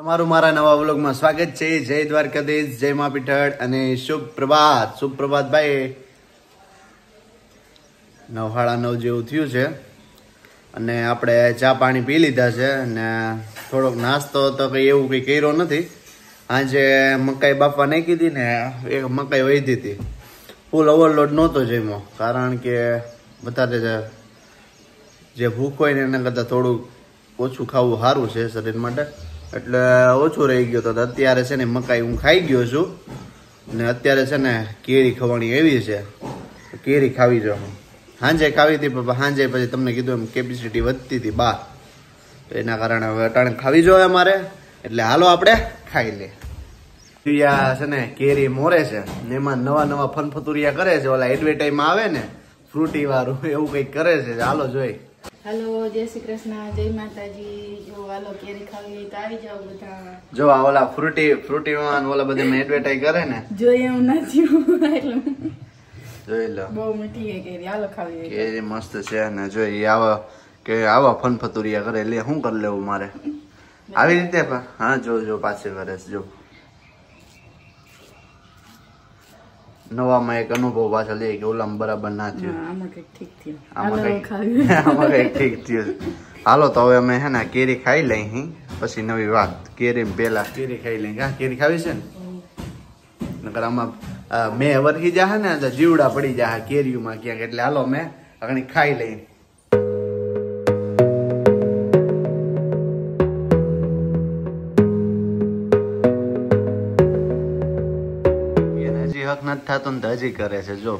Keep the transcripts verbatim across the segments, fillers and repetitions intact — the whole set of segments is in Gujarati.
તમારું મારા નવા વ્લોગમાં સ્વાગત છે। જય દ્વારકાધીશ, જય મા પીઠળ અને શુભ પ્રભાત। શુભ પ્રભાત ભાઈ। નવ સાડા નવ જેવું થયું છે અને આપણે ચા પાણી પી લીધા છે અને થોડોક નાસ્તો તો કંઈ એવું કંઈ કર્યો નથી। આજે મકાઈ બાપા નાખી હતી ને એક મકાઈ વધી હતી, ફૂલ ઓવરલોડ નહોતો જમ્યો, કારણ કે વધારે જે ભૂખ હોય ને એના કરતાં થોડું ઓછું ખાવું સારું છે શરીર માટે, એટલે ઓછું રહી ગયો તો અત્યારે છે ને મકાઈ હું ખાઈ ગયો છું ને અત્યારે છે ને કેરી ખવાણી એવી છે, કેરી ખાવી જો સાંજે ખાવી હતી પણ સાંજે પછી તમને કીધું એમ કેપેસિટી વધતી હતી બાર, તો એના કારણે હવે અટાણે ખાવી જોઈએ અમારે, એટલે હાલો આપણે ખાઈ લે। પિયા છે ને કેરી મોરે છે ને એમાં નવા નવા ફનફતુરિયા કરે છે, ઓલા એડવર્ટાઈઝમાં આવે ને ફ્રૂટી વાળું એવું કંઈક કરે છે, હાલો જોઈ। हेलो जय श्री कृष्ण, जय माताजी। जो वालो केरी खावी तो આવી જાવ બધા। જો આ ઓલા ફ્રૂટી ફ્રૂટી માં ઓલા બધા મે એડવર્ટાઈઝ કરે ને, જોઈએ હું નથી એટલે જોઈ લો, બહુ મીઠી છે કેરી, હાલો ખાવી। કેરી મસ્ત છે ને જોઈ આવા કે આવા ફન ફતુરિયા કરે, એટલે શું કરી લેવું મારે આવી રીતે? હા જો જો પાછે કરે છે, જો નવામાં એક અનુભવ પાછળ લે કે ઓલામાં બરાબર ના થયું, આમાં કઈક ઠીક થયું, આમાં કઈક આમાં કઈક ઠીક થયું। હાલો તો હવે અમે હે ને કેરી ખાઈ લઈ, પછી નવી વાત। કેરી પેલા કેરી ખાઈ લઈ, હા કેરી ખાવી છે ને, નકર આમાં મેં વરખી જા ને તો જીવડા પડી જા કેરીઓમાં ક્યાંક, એટલે હાલો મેં આગળ ખાઈ લઈ। હજી હક નથી થતો ને હજી કરે છે, જો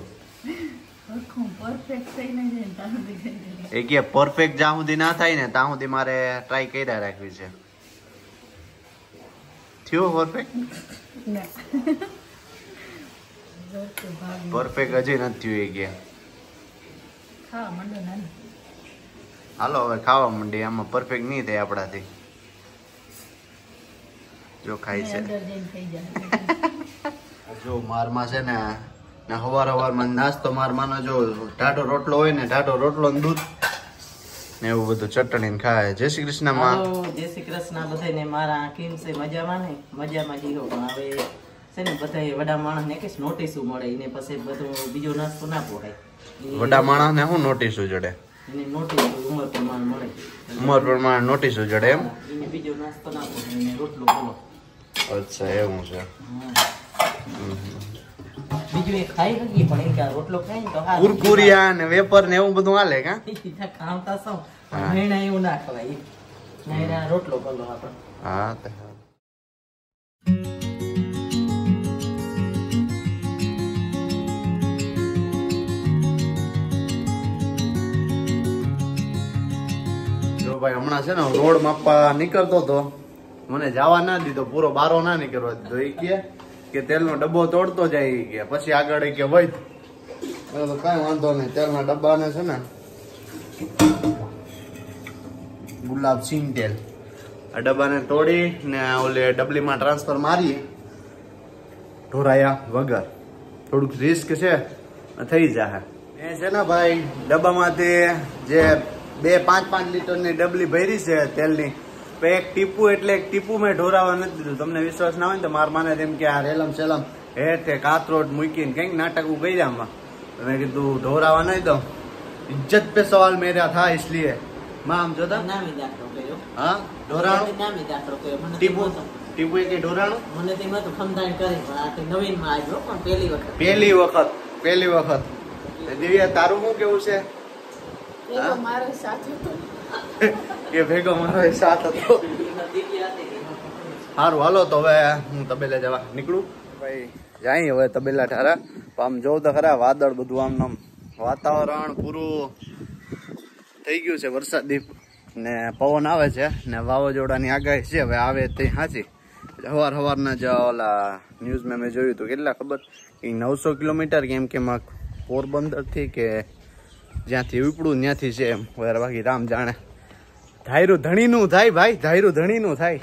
એ કે પરફેક્ટ જ્યાં સુધી ના થાય ને ત્યાં સુધી મારે ટ્રાય કર્યા રાખવી છે। થયો પરફેક્ટ? પરફેક્ટ હજી નથી થયું એ કે। હાલો હવે ખાવા માંડી, આમાં પરફેક્ટ નહીં થાય આપણાથી, જો ખાય છે। જો મારમાં છે ને હવાર હવારમાં નાસ્તો મારમાંનો જો ટાઢો રોટલો હોય ને, ટાઢો રોટલો ને દૂધ ને એવું બધું ચટણી ખાય। જય શ્રી કૃષ્ણ માં। જય શ્રી કૃષ્ણ બધાને। મારા કેમ છે? મજામાં ને? મજામાં જીરો। પણ હવે છે ને બધા વડા માણસ ને કે નોટિસ મળે એને પછી બધું બીજો નાસ્તો ના પોહાય। વડા માણસ ને શું નોટિસ જડે? એને નોટિસ ઉંમર પ્રમાણે મળે, ઉંમર પ્રમાણે નોટિસ જડે એમ? એને બીજો નાસ્તો ના પોહાય, એને રોટલો બોલો। અચ્છા એવું છે। બીજું એ ખાઈ શકીએ પણ એ રોટલો ખાય ને તો કુરકુરિયા ને વેપર ને એવું બધું હાલે કા? ખાવતા સૌ નૈણા એવું ના ખવાય, નૈણા રોટલો બોલો આપણે। હા જો ભાઈ હમણાં છે ને રોડ માપવા નીકળતો હતો, મને જવા ના દીધો, પૂરો બારો ના નીકળવા દીધો, એ કે કે તેલનો ડબ્બો તોડતો જાય કે પછી આગળ કે વૈદ તો કઈ વાંધો નહીં, તેલના ડબ્બાને છે ને ગુલાબ સિંગ તેલ આ ડબ્બાને તોડી ને ઓલે ડબલીમાં ટ્રાન્સફર મારી ઢોરાયા વગર, થોડુંક રિસ્ક છે થઈ જાય। એ છે ને ભાઈ ડબ્બામાંથી જે બે પાંચ પાંચ લીટરની ડબલી ભરી છે તેલની, એક ટીપુ એટલે એક ટીપુ મેં ઢોરાવા નથી દીધું। તમને વિશ્વાસ ના હોય ને તો માર માને તેમ કે આ રેલમ સેલમ હેઠે કાતરોડ મૂકીને કઈક નાટક કર્યા આમાં, મેં કીધું ઢોરાવા નહીં દઉં, ઇજ્જત પે સવાલ મેરા થા इसलिए માં આમ જોતા નામી દાખલો કર્યો। હા ઢોરાણું નામી દાખલો કર્યો મને ટીપુ ટીપુ એ કે ઢોરાણું મને તેમાં તો ખમદાણ કરી, પણ આ તો નવીન માં આવ્યો પણ પહેલી વખત પહેલી વખત પહેલી વખત દિવ્યા તારું શું કેવું છે? મારો સાથ કે ભેગો મારો સાથ હતો। સારું હાલો તો હવે હું તબેલે જવા નીકળું ભાઈ, જાય હવે તબેલા ઠારા। આમ જોઉં તો ખરા વાદળ બધું આમ આમ વાતાવરણ પૂરું થઈ ગયું છે વરસાદી ને પવન આવે છે ને વાવાઝોડાની આગાહી છે, હવે આવે તે સાચી। સવાર સવારના જ ઓલા ન્યૂઝમાં મેં જોયું હતું, કેટલા ખબર કે નવસો કિલોમીટર કેમ કે પોરબંદરથી કે જ્યાંથી ઉપડું ત્યાંથી છે એમ, બાકી રામ જાણે। ધાયરું ધણીનું થાય ભાઈ, ધાયરું ધણીનું થાય।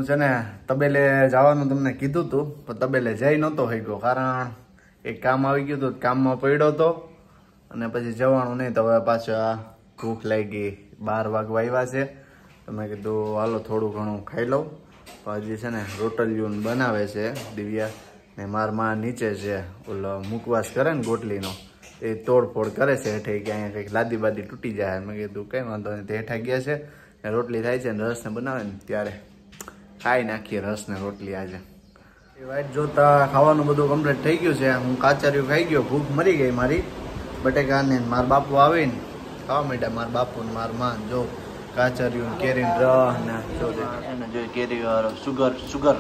છે ને તબેલે જવાનું તમને કીધું હતું, પણ તબેલે જઈ નહોતો થઈ ગયો, કારણ એક કામ આવી ગયું હતું, કામમાં પડ્યો હતો અને પછી જવાનું નહીં. તો હવે પાછા ભૂખ લાગી, બાર વાગવા આવ્યા છે, તો મેં કીધું હાલો થોડું ઘણું ખાઈ લઉં. હજી છે ને રોટલીયું બનાવે છે દિવ્યા, ને માર માં નીચે છે ઓલો મુખવાસ કરે ને ગોટલીનો, એ તોડફોડ કરે છે હેઠે, કે અહીંયા કંઈક લાદી બાદી તૂટી જાય. મેં કીધું કંઈ વાંધો નહીં, તે હેઠા ગયા છે ને રોટલી થાય છે ને રસને બનાવે ને ત્યારે ખાઈ નાખીએ રસ ને રોટલી આજે. એ વાઈટ જોતા ખાવાનું બધું કમ્પ્લીટ થઈ ગયું છે. હું કાચરિયું ખાઈ ગયો, ભૂખ મરી ગઈ મારી. બટેકા ને મારા બાપુ આવીને ખાવા માંડ્યા, મારા બાપુ ને મારા માં જો કાચરિયું કેરી રસ ને જો એને જો કેરી સુગર સુગર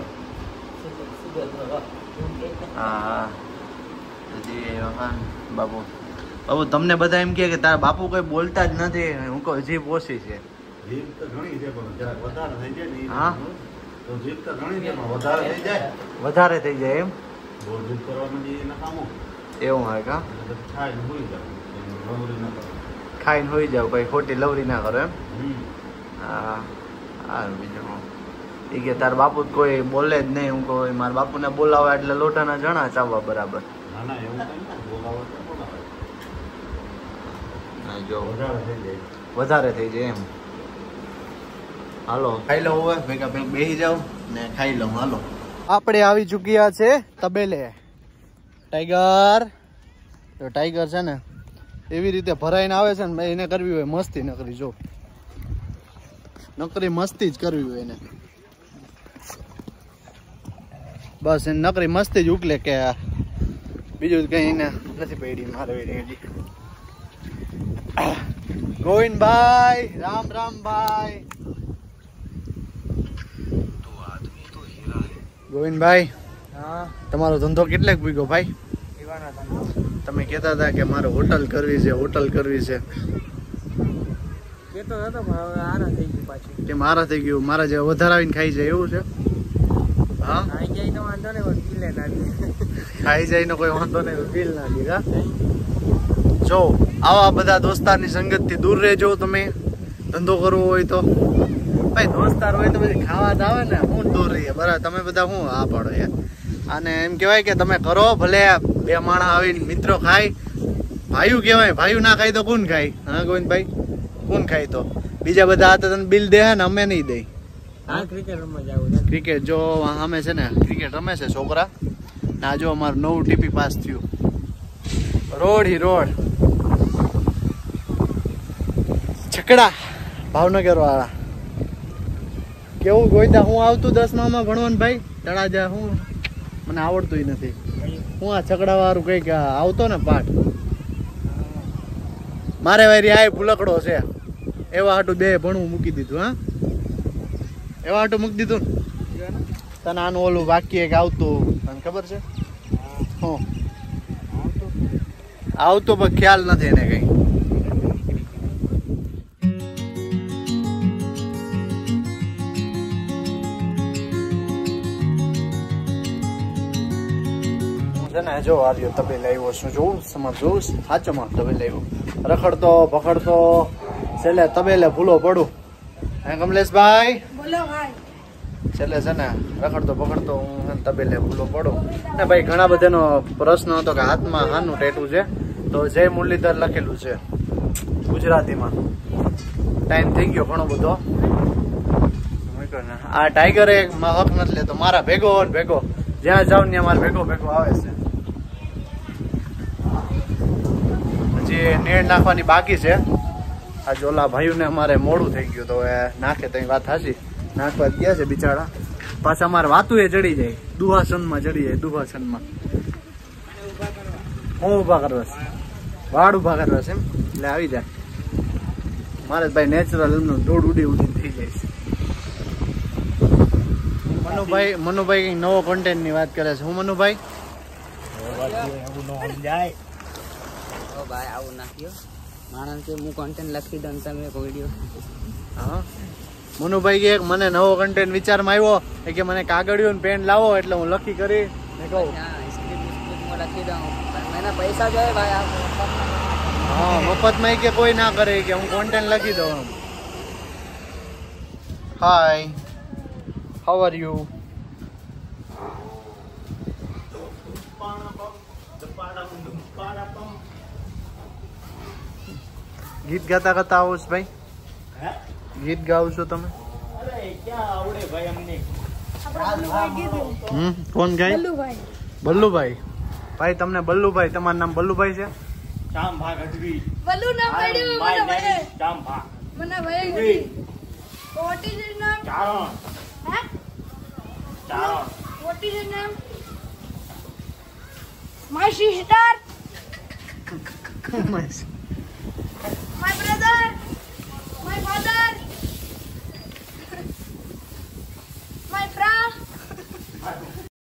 હા હા બાપુ બાપુ તમને બધા એમ કે તારા બાપુ કઈ બોલતા જ નથી, હું કહું જીભ ઓછી છે. જીભ તો ઘણી છે પણ જરાક વધારે થઈ જાય ને. હા તો જીભ તો ઘણી છે પણ વધારે થઈ જાય, વધારે થઈ જાય એમ બોલ જીભ કરવાનું જે નકામો એવું હોય કા? એટલે ખાઈને હોઈ જાય, લવરી ના કરે. ખાઈને હોઈ જાવ, કઈ ખોટી લવરી ના કરો એમ. હમ. હા હા બીજું એ કે તાર બાપુ કોઈ બોલે જ નહીં. હું કહું મારા બાપુને બોલાવા એટલે લોટાના જણા ચાવવા બરાબર. ના ના એવું કઈ ના બોલાવો તો બોલાવે. જો વધારે થઈ જાય. વધારે થઈ જાય એમ. હાલો ખાઈ લઉં, હવે ભેગા ભેગ બેસી જાવ ને ખાઈ લઉં. હાલો આપણે આવી ચૂક્યા છે તબેલે. ટાઈગર તો ટાઈગર છે ને એવી રીતે ભરાઈને આવે છે ને, એને કરવી હોય મસ્તી નકરી. જો નકરી મસ્તી જ કરવી હોય એને, બસ એને નકરી મસ્તી જ ઉકલે, કે બીજું કઈ એને નથી પડી મારે. ગોવિંદભાઈ રામ રામ ભાઈ. ગોવિંદભાઈ તમારો ધંધો કેટલેક પૂગ્યો ભાઈ? તમે કહેતા હતા કે મારે હોટલ કરવી છે, હોટલ કરવી છે. કે મારા થઈ ગયું, મારા જે વધારે આવીને ખાઈ જાય એવું છે? હા ખાઈ જાય નો કોઈ વાંધો નહીં, બિલ ના દીધા. જો આવા બધા દોસ્તારની સંગત થી દૂર રહેજો. તમે ધંધો કરવો હોય તો ભાઈ, દોસ્તાર હોય તો પછી ખાવા જ આવે ને, હું દૂર રહીએ બરાબર. તમે બધા હું આ પાડો યાર. અને એમ કહેવાય કે તમે કરો ભલે, બે માણસ આવીને મિત્રો ખાય, ભાઈઓ કહેવાય. ભાઈઓ ના ખાય તો કોણ ખાય? હા ગોવિંદભાઈ, કોણ ખાય? તો બીજા બધા આ તો તને બિલ દે ને, અમે નહીં દઈ. ક્રિકેટ જો અમે છે ને ક્રિકેટ રમે છે છોકરા. ના જો અમારું નવું ટીપી પાસ થયું, રોડ હી રોડ છકડા ભાવનગર વાળા. કેવું ગોઈતા હું આવતું દસમામાં ભણવાનું ભાઈ, તળાજા હું મને આવડતું નથી. હું આ છકડા વાળું કઈક આવતો ને પાઠ, મારે વારી આ ભૂલકડો છે એવા હાટું બે ભણવું મૂકી દીધું. હા એવા હાટું મૂકી દીધું ને. તને આનું ઓલું વાક્ય એક આવતું તને ખબર છે? હું આવતું પણ ખ્યાલ નથી એને કઈ. જો આવ્યો તબેલે આવ્યો છું, જોઉં સમજ જોઉં સાચોમાં તબેલે આવ્યો. રખડતો પકડતો છેલ્લે તબેલે ભૂલો પડું. હે કમલેશભાઈ બોલો ભાઈ. છેલ્લે છે ને રખડતો પકડતો હું તબેલે ભૂલો પડું ને ભાઈ. ઘણા બધાનો પ્રશ્ન હતો કે હાથમાં હાનું ટેટું છે, તો જય મુરલીધર લખેલું છે ગુજરાતીમાં. ટાઈમ થઈ ગયો ઘણો બધો. આ ટાઈગર એક હક નથી લેતો, મારા ભેગો ભેગો જ્યાં જાઉં ત્યાં મારા ભેગો ભેગો આવે છે. હજી નેડ નાખવાની બાકી છે. આ ઓલા ભાઈઓને અમારે મોડું થઈ ગયું, તો એ નાખે તો વાત હાચી નાખવા ગયા છે બિચારા. પાછા અમારે વાતું એ ચડી જાય, દુહાસનમાં ચડી જાય. દુહાસનમાં હું ઉભા કરવા છે, વાડ ઉભા કરવા છે એમ. એટલે આવી જાય મારે ભાઈ નેચરલ એમનું દોડ ઉડી ઉડી થઈ જાય છે. મનુભાઈ મનુભાઈ કઈક નવો કોન્ટેન્ટ ની વાત કરે છે. હું મનુભાઈ ભાઈ આવું નાખ્યો માણસ કે હું કોન્ટેન્ટ લખી દઉં તમે કોઈ વિડીયો. હા મનુભાઈ કે મને નવો કન્ટેન્ટ વિચારમાં આવ્યો કે મને કાગળિયો ને પેન લાવો એટલે હું લખી કરી ને કહું લખી દઉં મને પૈસા જોઈએ ભાઈ. હા મફતમાં કે કોઈ ના કરે કે હું કોન્ટેન્ટ લખી દઉં. હાય How are you? ગીત ગાતા ગાતા આવો છો ભાઈ? ગીત ગાઓ છો તમે? હમ કોણ ગાય? બલ્લુભાઈ. બલ્લુભાઈ. ભાઈ તમને બલ્લુભાઈ, તમારું નામ બલ્લુભાઈ છે? બલ્લુ નામ પડ્યું મને ભાઈ. મને ભાઈ નથી. What is his name? ચારણ. હે? ચારણ. What is his name? My sister. My brother. My father. My friend.